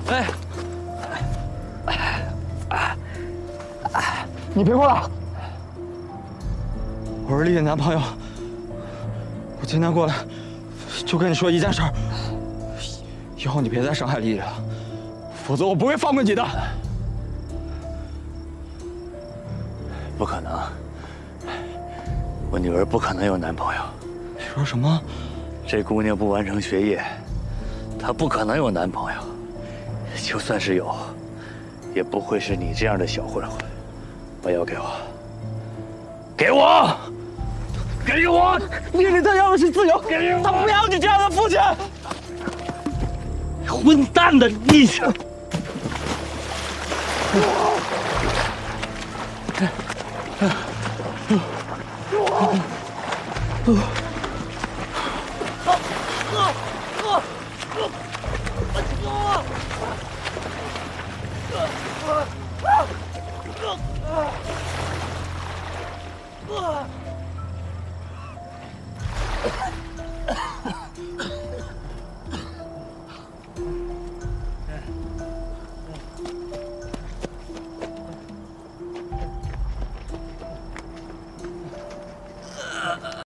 你别过来！我是丽丽男朋友，我今天过来就跟你说一件事儿，以后你别再伤害丽丽了，否则我不会放过你的。 不可能，我女儿不可能有男朋友。 你说什么？ 这姑娘不完成学业，她不可能有男朋友。就算是有，也不会是你这样的小混混。把药给我，给我，给我！ 丽丽她要的是自由，她不要你这样的父亲。 混蛋的你！